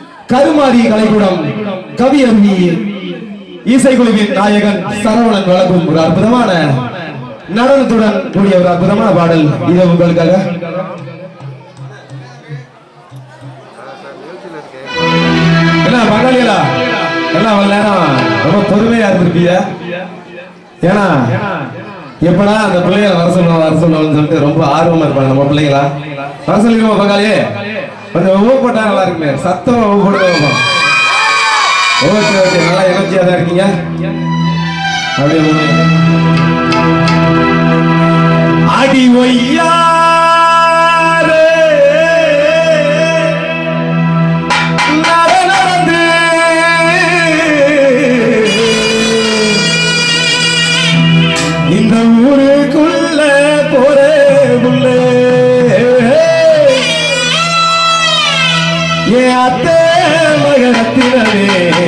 கருமாரி கலைக்கூடம் கவியருவி இசைக்குழுவின் நாயகன் சரவணன் வழங்கும் ஒரு அற்புதமான நடனத்துடன் கூடிய ஒரு அற்புதமான பாடல் இது உங்களுக்காக. என்ன பங்காளிகளா எல்லாம் நேரம் ரொம்ப பொறுமையா இருந்திருப்பீங்க. ஏன்னா எப்படா அந்த பிள்ளைகளை வர சொல்லணும்னு சொல்லிட்டு ரொம்ப ஆர்வமா இருப்பாங்க நம்ம பிள்ளைங்களா. வர சொல்லிடுவோம் பங்காளியே, கொஞ்சம் ஒவ்வொரு போட்டா நல்லா இருக்குமே, சத்தம் ஒவ்வொரு போடுவோம். ஓகே ஓகே, நல்லா எனர்ஜியா தான் இருக்கீங்க. அப்படியே அடி ஒய்யாரே நடந்து இந்த ஊருக்குள்ள போறே புள்ளே ஏ அத்தே மகனத்தினே.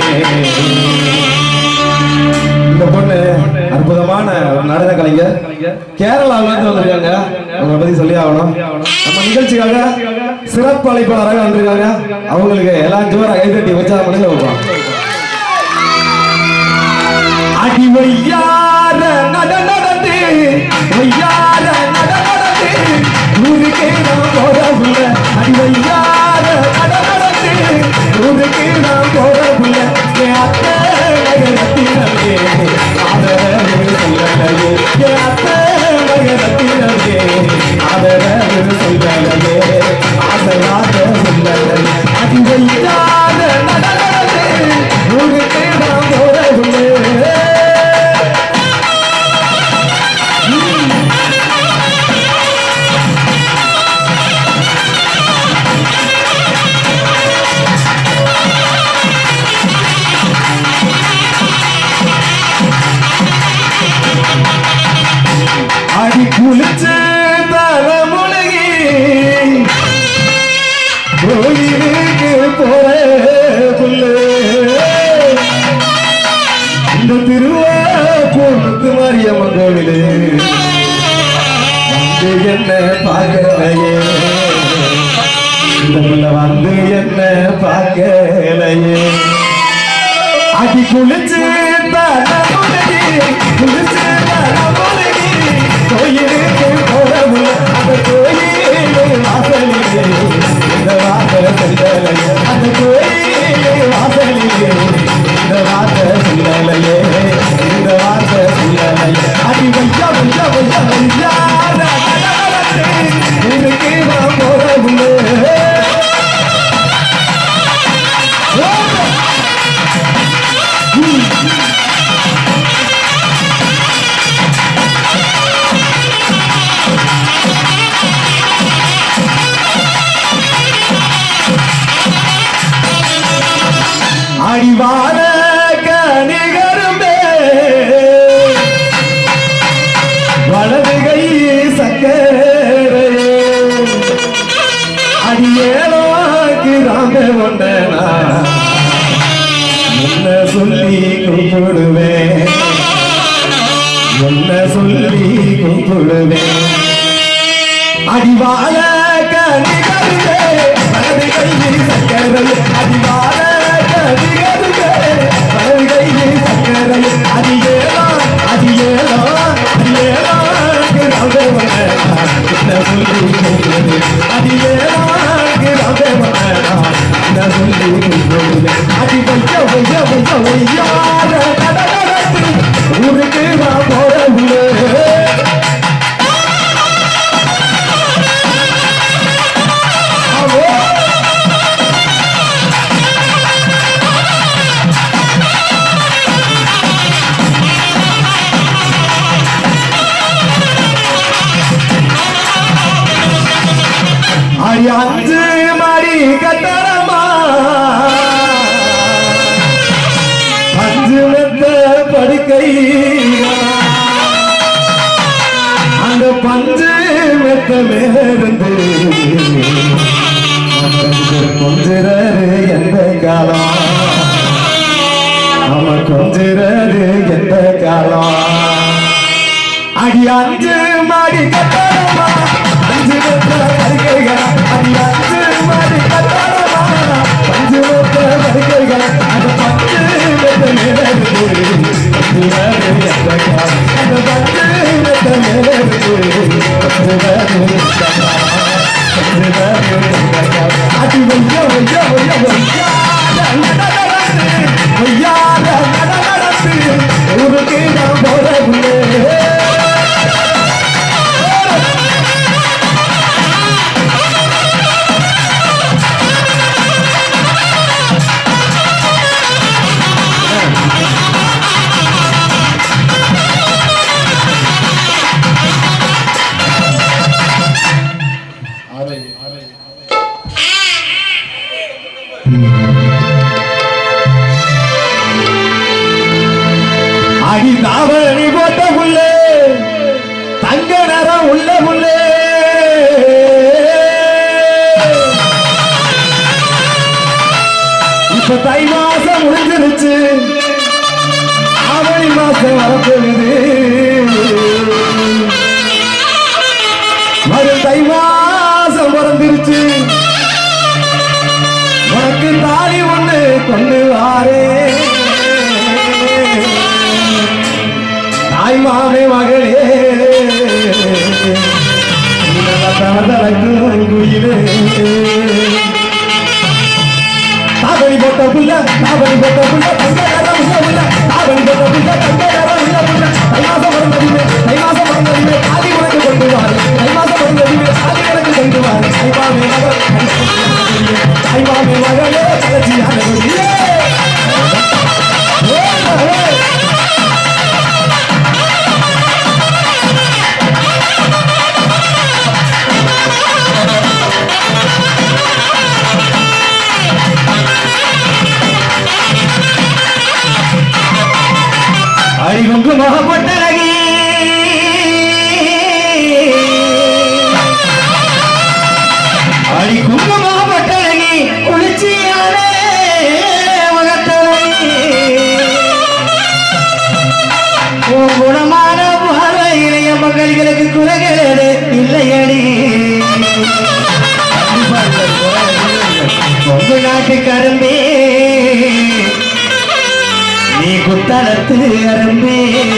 இந்த பொண்ணு அற்புதமான ஒரு நடன கலைஞர், கேரளாவில இருந்து வந்திருக்காங்க. அவங்களை பத்தி சொல்லி ஆகணும். நம்ம நிகழ்ச்சிக்காக சிறப்பு அழைப்பாளராக வந்திருக்காங்க. அவங்களுக்கு எல்லாம் ஜோரா கைதட்டி வச்சா மனித வைப்பான். அடி வையார நடந்து வையார நடந்து ஊருக்கே நான் போறவுள்ள. அடி வையார நடந்து ஊருக்கே நான் போறவுள்ள. என் அத்தை மகனத்தினே ஆதரவு சொல்லலையே. என் அத்தை மகனத்தினே ஆதரவு சொல்லலையே. ஆசையாக சொல்லலையே. அடி வையார நடந்து ஊருக்கே நான் போறவுள்ள. அடி குளிச்சு தலைமுழுகி கோயிலுக்கு போற புள்ளே. இந்த திருவாரூர் மாரியம்மன் கோவிலு வந்து என்ன பார்க்கலையே. இந்த புள்ள வந்து என்ன பார்க்கலையே. அடி குளிச்சு தலைமுழுகி குளிச்சு தலைமுழுகி கோயிலுக்கு போறவுள்ள. அந்த கோயிலே வாசலிலே இந்த வாசலை சொல்லலையே. அந்த கோயிலே வாசலிலே இந்த வாசலை சொல்லலையே. இந்த வாசலை சொல்லலையே. அடி வையா வையா வையா வையா இதுக்கு நான் போறவுள்ள. அடிவான கனிகரும்பே வலது கை சக்கரே. அடியேனோக்கு ராம ஒண்டனா என்ன சொல்லி கூப்பிடுவேன். என்ன சொல்லி கூப்பிடுவேன். அடிவான கனிகரும்பே வலது கை சக்கரே. அடிவான ஊருக்கு நான் போறவுள்ள. அஞ்சு மாடி கட்டணமா அஞ்சு மெத்த படுக்கை. அந்த பஞ்சு மெத்த மேலிருந்து கொஞ்சிறாரு எந்த காலம். அவன் கொஞ்சிறாரு எந்த காலம். அடி அஞ்சு மாடி கட்டணமா அஞ்சு மெத்த படுக்கைகளா. அடி அஞ்சு மாடி கட்டணமா அஞ்சு ஊருக்கு நான் போற அடி தாவணி போட்ட புள்ளே தங்க நேரம் உள்ள புள்ளே இப்ப தை மாசம் முடிஞ்சிருச்சு ஆவணி மாசம் வரப்போகுது மறு தை மாசம் பிறந்திருச்சு உனக்கு தாலி ஒண்ணு கொண்டு வாரே தாய் மாமே மகளே குயிலே தாவணி போட்ட புள்ள தாவணி போட்ட புள்ள தங்க நேரம் உள்ள புள்ள தாவணி போட்ட புள்ள தங்க நேரம் உள்ள புள்ள தை மாசம் பிறந்ததுமே தாலி உனக்கு கொண்டு வாரு தை மாசம் பிறந்ததுமே தாலி உனக்கு கொண்டு வாரு தாய் மாமே மகளே கலச்சியான குயிலே அடி குங்குமப்பட்டழகி அடி குங்குமப்பட்டழகி குளிர்ச்சியானே மகத்தழகி உன் குணமான பார்வையிலேய மகள்களுக்கு குறைகளே இல்லையடி உங்க நாட்டு கரும்பே நீ குத்தலத்து அரும்பே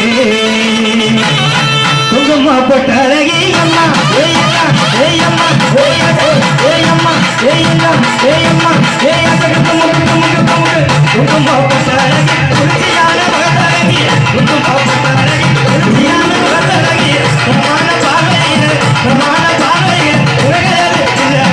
குங்குமப்பட்ட அழகி அம்மா ஏய்யம்மா ஏய்யம்மா ஏய்யம்மா ஏய்யம்மா ஏய்யம்மா குங்குமப்பட்ட அழகி குளிர்ச்சியான மகத்தழகி குங்குமப்பட்ட அழகி குளிர்ச்சியான மகத்தழகி பிரமாண பாவையில் உலகளவு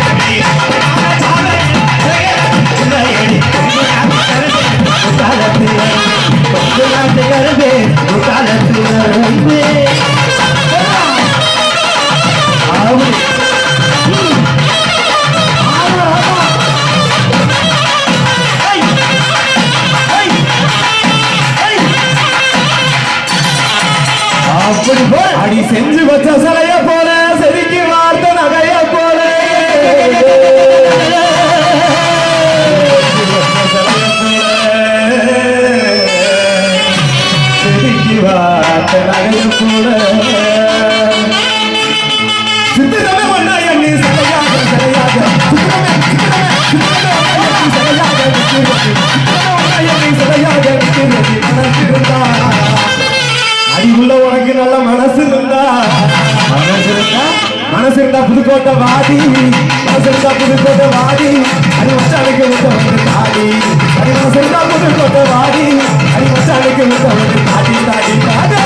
அடி செஞ்சு வச்ச சிலைய போல செதுக்கி வார்த்த நகைய போல செதுக்கி வார்த்த நகைய போல சித்திரமே ஒன்னா எண்ணி சிலையாக சிலையாக அடிவுள்ள உனக்கு நல்ல மனசு இருந்தா புதுக்கோட்டை வாடி மனசு இருந்தா புதுக்கோட்டை வாடி அடி மச்சானுக்கு விட்ட வந்து தாடி அடி மனசு இருந்தா புதுக்கோட்டை வாடி அடி மச்சானுக்கு விட்ட வந்து தாடி தாடி தாடி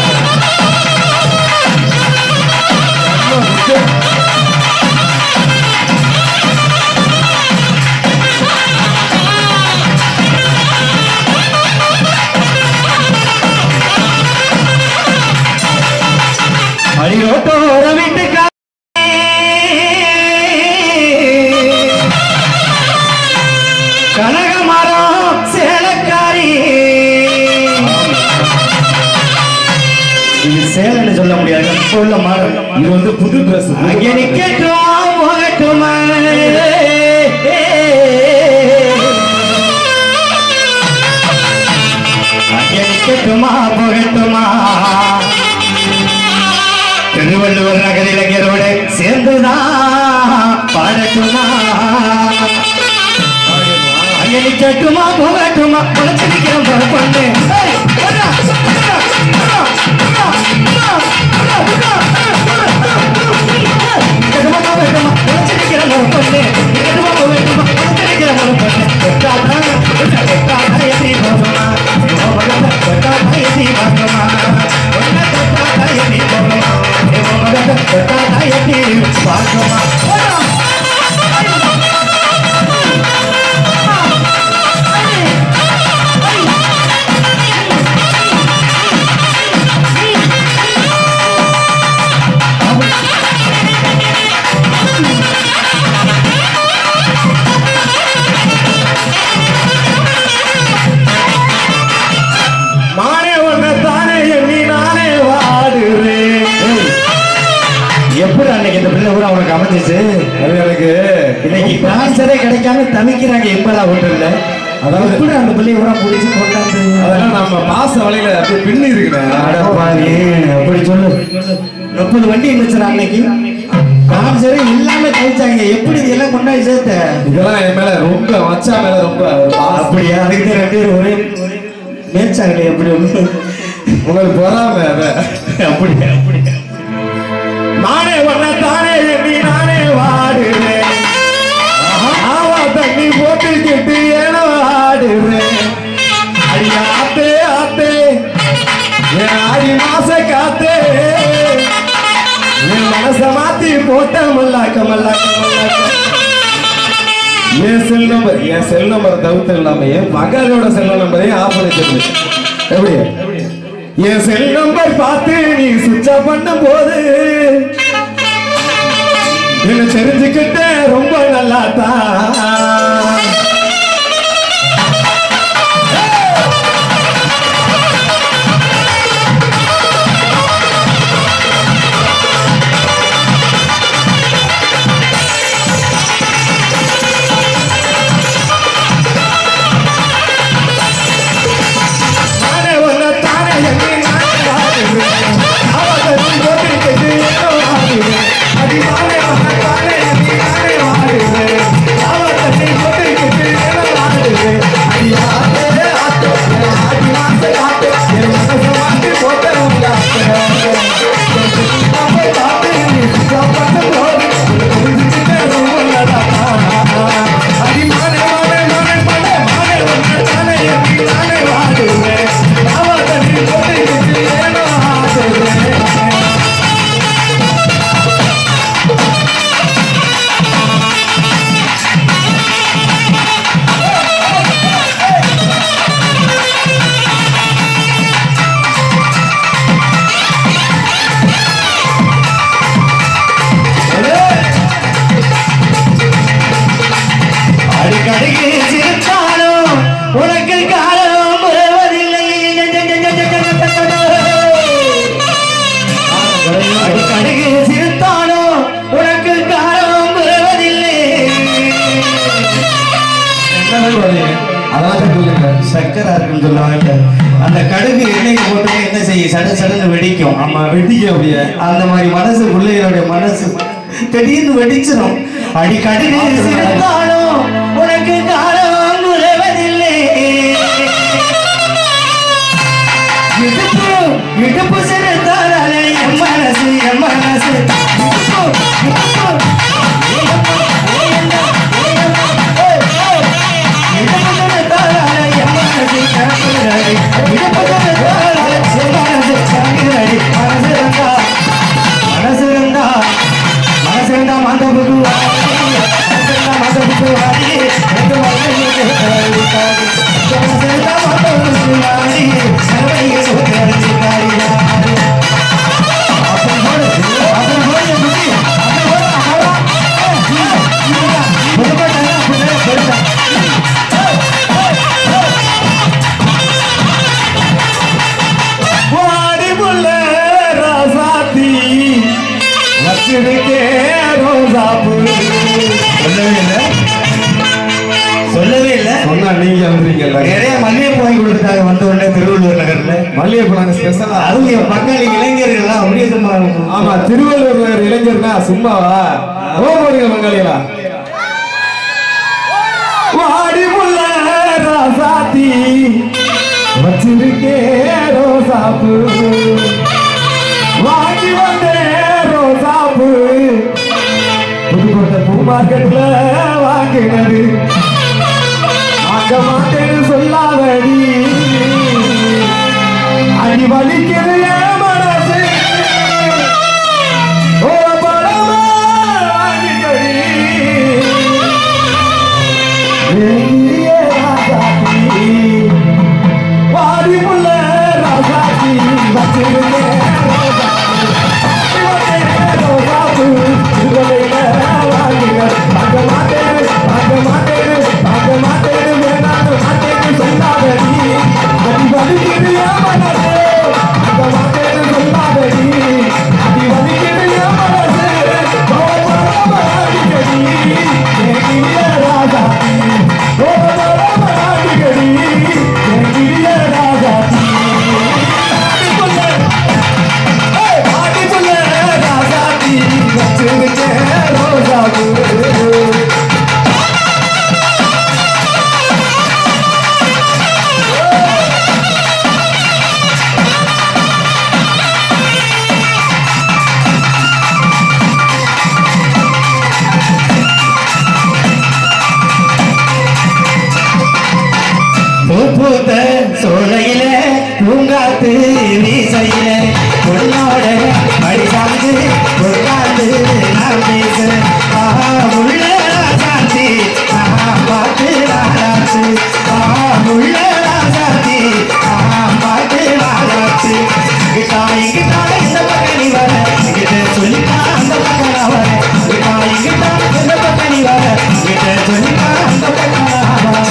அடியோட்டோர வீட்டுக்கா கனகமரம் சேலக்காரி இது சேலன்னு சொல்ல முடியாது இப்போ உள்ள மாடல் இது வந்து புது ட்ரெஸ் அங்கே நிக்கட்டும் போகட்டுமா அங்கே நிக்கட்டுமா போகட்டுமா திருவள்ளுவர் நகர் இளைஞரோடு சேர்ந்துதான் பாடட்டுமா அங்கே நிக்கட்டுமா போகட்டுமா பழச்சிருக்கிறோம் பொண்ணு பழச்சிருக்கிறோம் கிடைக்காம தவிக்கிறாங்க எப்பெல்லாம் ஒன்றுல அதாவது எப்படி அந்த பிள்ளைய கூட பிடிச்சி கொண்டாந்து அதெல்லாம் நம்ம பாச வலையில அப்படியே பின்னி இருக்கிறேன் அப்படி சொல்லு 30 வண்டி இருந்துச்சு அன்னைக்கு சரி இல்லாம கழிச்சாங்க எப்படி இதெல்லாம் கொண்டாடி சேர்த்த இதெல்லாம் என் மேல ரொம்ப மச்சா மேல ரொம்ப அப்படியா அதுக்கு 2 பேரும் ஒரே மேய்ச்சாங்களே எப்படி உங்களுக்கு பொறாம அப்படி நானே ஒன்ன தானே எண்ணி நானே வாடுறேன் தண்ணி போட்டுக்கிட்டு ஏனோ ஆடுறேன் அடியா ஆத்தே ஆத்தே என் ஆடி மாச காத்தே என் மனச மாத்தி போட்ட மல்லாக்க மல்லாக்க மல்லாக்க என் செல் நம்பர் தவிர்த்து இல்லாம என் மகளோட செல் நம்பரையும் ஆஃப் பண்ணிட்டு எப்படி என் செல் நம்பர் பார்த்து நீ சுவிட்ச் ஆஃப் பண்ணும் போது என்ன தெரிஞ்சுக்கிட்ட ரொம்ப நல்லா தான் அந்த கடுகு எண்ணெய் போட்டு என்ன செய்ய சட சடன்னு வெடிக்கும் ஆமா வெடிக்கும் அப்படியே அந்த மாதிரி மனசு பிள்ளைகளுடைய மனசு திடீர்னு வெடிச்சிடும் அடி கடுகு சிரித்தாலும் உனக்கு காலம் உறவதில்லை இடுப்பு சிரித்தாலே என் மனசு மனசிருந்தா மாதவுக்கு சொல்லவே இல்லை சொன்னா நீங்க வந்துறீங்க நிறைய மல்லிகைப்பூ வாங்கி கொடுத்துட்டாங்க வந்த உடனே திருவள்ளூர் நகர்ல மல்லிகைப்பூ நாங்க ஸ்பெஷலா அவங்க பங்காளி இளைஞர்கள் அப்படியே சும்மா ஆமா திருவள்ளூர் இளைஞர்னா சும்மாவா ஓடுங்க பங்காளிகளா வாடி முல்ல ராசாத்தி வச்சிருக்கே ரோசாப்பு வாடி வந்தே ரோசாப்பு புதுக்கோட்டை பூ மார்க்கெட்ல வாங்கினது வாங்க மாட்டேன்னு சொல்லாதடி அடி வலிக்கிறது என் மனசு ஒரு படமா வாங்கிக்கடி வாடி முள்ள ராசாத்தி வச்சிருந்தேன் சோலையில பூங்காத்து வீசையில பொண்ணோட மடி சார்ந்து பொருளாந்து நான் பேச முள்ள சாந்தி பாட்டு நாளாச்சு முள்ள சாந்தி பாட்டு நாளாச்சு கிட்டாய் கிட்டாய் இந்த பக்கம் நீ வர கிட்ட சொல்லிட்டா அந்த பக்கம் நான் வர கிட்டாய் கிட்டாய் இந்த பக்கம் நீ வர கிட்ட சொல்லிட்டா அந்த பக்கம் நான் வர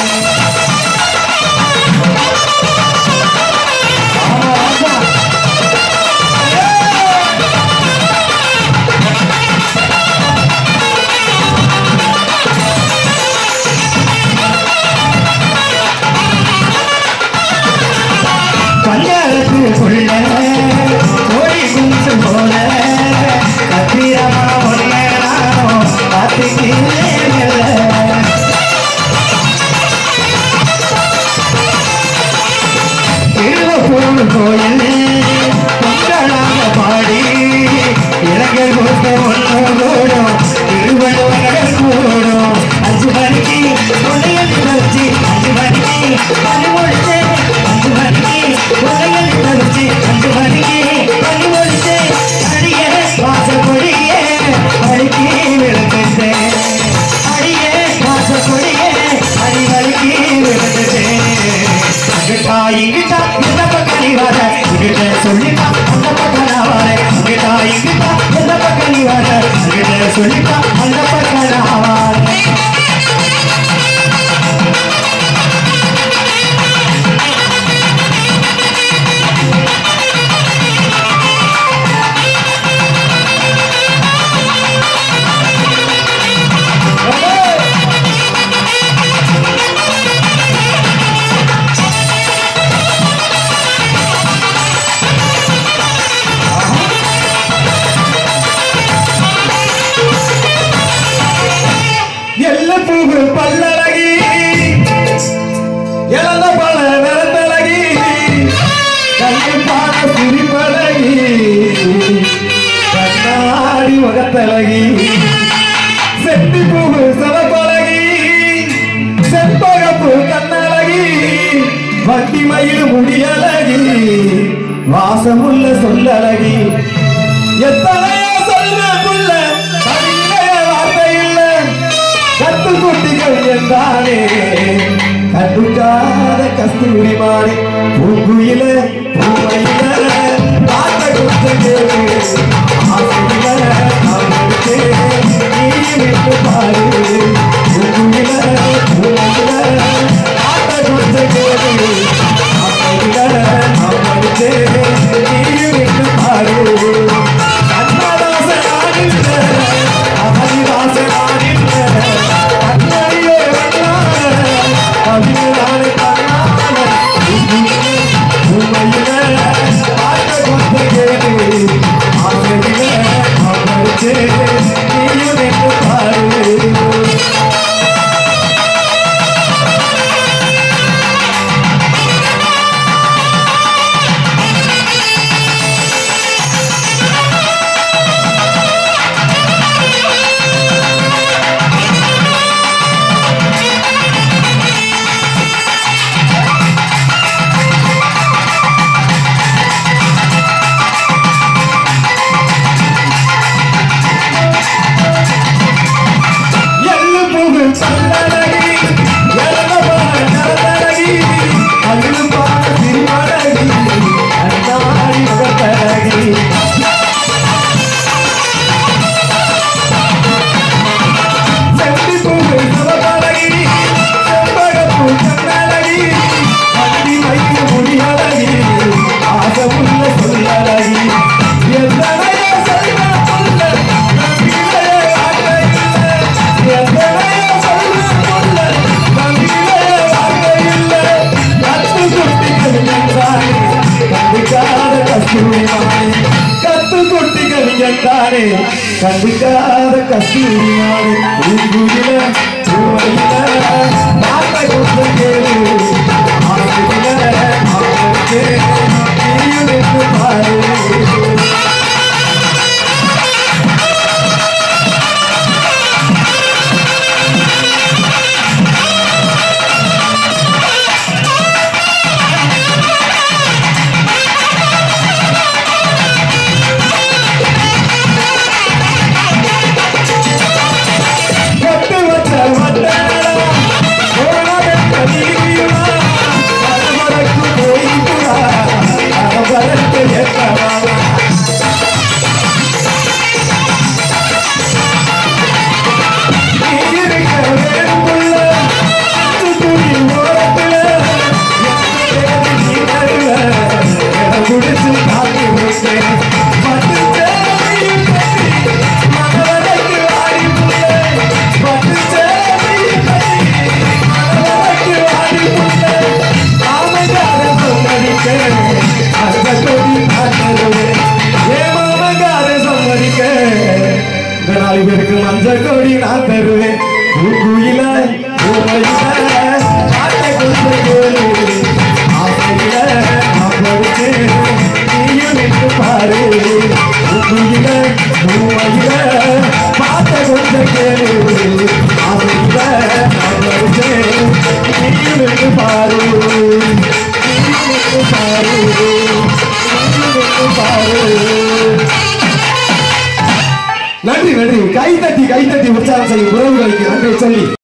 பாடி இளைஞர் கூடும் திருவள்ளுவர் கூடும் 5 மணிக்கு வச்சு 5 மணிக்கு பணி முடிச்சு 5 மணிக்கு 5 மணிக்கு பணி முடிச்சு அடிய வாசல் கொடியே அடிக்கி விழுந்துட்டேன் அடிய வாசல் கொடியே அடி வலிக்கி விழுந்துட்டேன் இங்கிட்டா இந்த பக்கம் நீ வர இங்கிட்ட சொல்லிட்டா அந்த பக்கம் நான் வர இங்கிட்டா இந்த பக்கம் நீ வர இங்கிட்ட சொல்லிட்டா அந்த பக்கம் நான் வர பல்லழகி இழந்த பல நிறத்தழகி கண்ணிப்பான சிரிப்பழகி கண்ணாடி முகத்தழகி செட்டி பூவு சலப்பழகி செம்பகப்பு கண்ணழகி வண்டி மயில் முடியழகி வாசமுள்ள சொல்லழகி எத்தனையோ சொல்லுள்ள வார்த்தை இல்ல கத்து குட்டிகள் என்றானே கண்டுக்காத கஸ்தூரி மாறி பூங்குயில பூமையில பார்த்த குத்தகே ஆசிரியர் நீ விட்டு பாரு பூங்குயில பூமையில பார்த்த குத்தகே ஆசிரியர் நீ விட்டு பாரு உண்மையில தானே கண்டுக்காத கஸ்தூரி மாடு பூங்குயில பூவையில பாட்டை கொடுத்த கேளு ஆசையில அவனுக்கு நீயும் என்று பாரு மஞ்சள் கொடி நான் தருவேன் பூங்குயில பூவையில பாட்டை கொடுத்த கேளு ஆசையில அவளுக்கு நீயும் என்று பாரு பூங்குயில பூவையில பாட்டை கொடுத்த கேளு ஆசையில அவளுக்கு நீயும் என்று பாரு நீயும் என்று பாரு நீயும் என்று பாரு நன்றி நன்றி கைத்தட்டி உற்சாகம் செய்யும் உறவுகளுக்கு நன்றி சொல்லி